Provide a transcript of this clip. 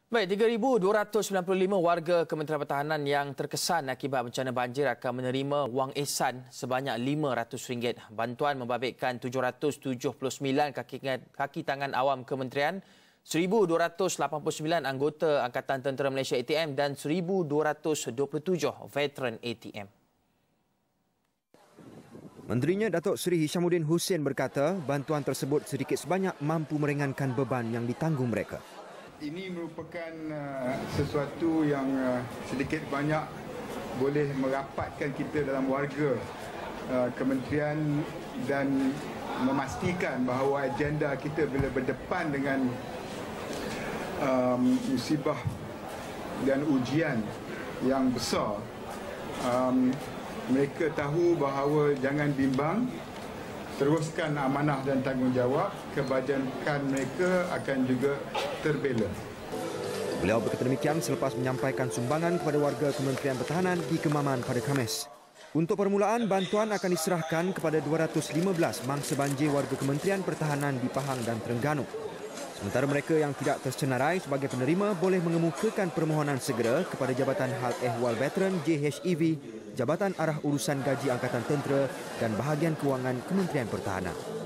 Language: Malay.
Baik, 3,295 warga Kementerian Pertahanan yang terkesan akibat bencana banjir akan menerima wang ihsan sebanyak RM500. Bantuan membabitkan 779 kaki tangan awam kementerian, 1,289 anggota Angkatan Tentera Malaysia ATM dan 1,227 veteran ATM. Menterinya Datuk Seri Hishamuddin Hussein berkata bantuan tersebut sedikit sebanyak mampu meringankan beban yang ditanggung mereka. Ini merupakan sesuatu yang sedikit banyak boleh merapatkan kita dalam warga kementerian dan memastikan bahawa agenda kita bila berdepan dengan musibah dan ujian yang besar, mereka tahu bahawa jangan bimbang, teruskan amanah dan tanggungjawab, kebajikan mereka akan juga terbela. Beliau berkata demikian selepas menyampaikan sumbangan kepada warga Kementerian Pertahanan di Kemaman pada Khamis. Untuk permulaan, bantuan akan diserahkan kepada 215 mangsa banjir warga Kementerian Pertahanan di Pahang dan Terengganu. Sementara mereka yang tidak tersenarai sebagai penerima boleh mengemukakan permohonan segera kepada Jabatan Hal Ehwal Veteran JHEV, Jabatan Arah Urusan Gaji Angkatan Tentera dan Bahagian Kewangan Kementerian Pertahanan.